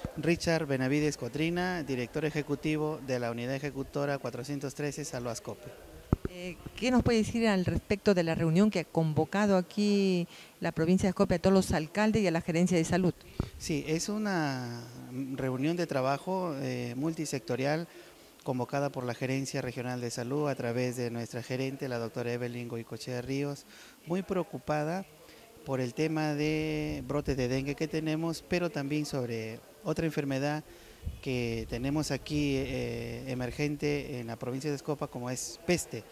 Richard Benavides Cotrina, director ejecutivo de la Unidad Ejecutora 413 Salud Ascope. ¿Qué nos puede decir al respecto de la reunión que ha convocado aquí la provincia de Ascope a todos los alcaldes y a la gerencia de salud? Sí, es una reunión de trabajo multisectorial convocada por la Gerencia Regional de Salud a través de nuestra gerente, la doctora Evelyn Goicoechea Ríos, muy preocupada por el tema de brote de dengue que tenemos, pero también sobre otra enfermedad que tenemos aquí emergente en la provincia de Escopa, como es peste.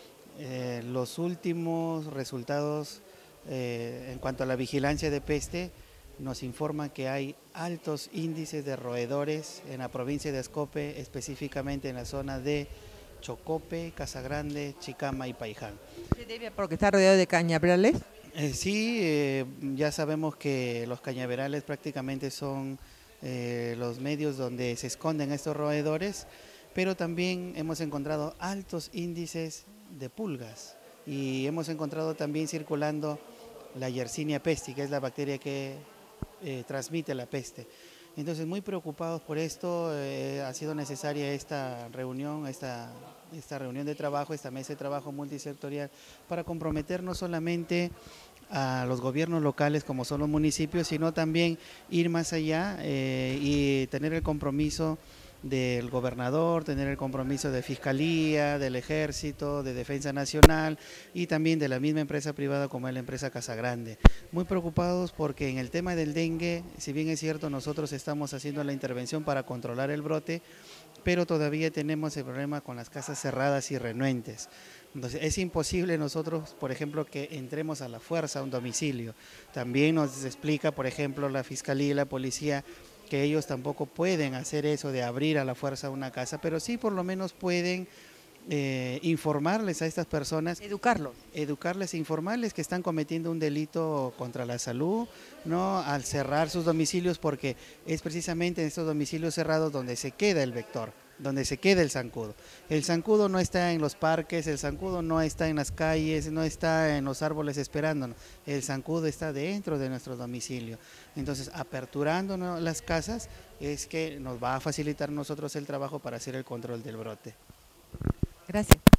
Los últimos resultados en cuanto a la vigilancia de peste nos informan que hay altos índices de roedores en la provincia de Ascope, específicamente en la zona de Chocope, Casagrande, Chicama y Paiján. ¿Se debe porque está rodeado de cañaverales? Sí, ya sabemos que los cañaverales prácticamente son los medios donde se esconden estos roedores, pero también hemos encontrado altos índices de pulgas y hemos encontrado también circulando la Yersinia pestis, que es la bacteria que transmite la peste. Entonces, muy preocupados por esto, ha sido necesaria esta reunión, esta reunión de trabajo, esta mesa de trabajo multisectorial, para comprometer no solamente a los gobiernos locales como son los municipios, sino también ir más allá y tener el compromiso del gobernador, tener el compromiso de Fiscalía, del Ejército, de Defensa Nacional y también de la misma empresa privada como es la empresa Casagrande. Muy preocupados porque en el tema del dengue, si bien es cierto, nosotros estamos haciendo la intervención para controlar el brote, pero todavía tenemos el problema con las casas cerradas y renuentes. Entonces es imposible nosotros, por ejemplo, que entremos a la fuerza a un domicilio. También nos explica, por ejemplo, la Fiscalía y la Policía que ellos tampoco pueden hacer eso de abrir a la fuerza una casa, pero sí por lo menos pueden informarles a estas personas, educarles e informarles que están cometiendo un delito contra la salud, ¿no? Al cerrar sus domicilios, porque es precisamente en estos domicilios cerrados donde se queda el vector, donde se queda el zancudo. El zancudo no está en los parques, el zancudo no está en las calles, no está en los árboles esperándonos, el zancudo está dentro de nuestro domicilio. Entonces, aperturándonos las casas es que nos va a facilitar nosotros el trabajo para hacer el control del brote. Gracias.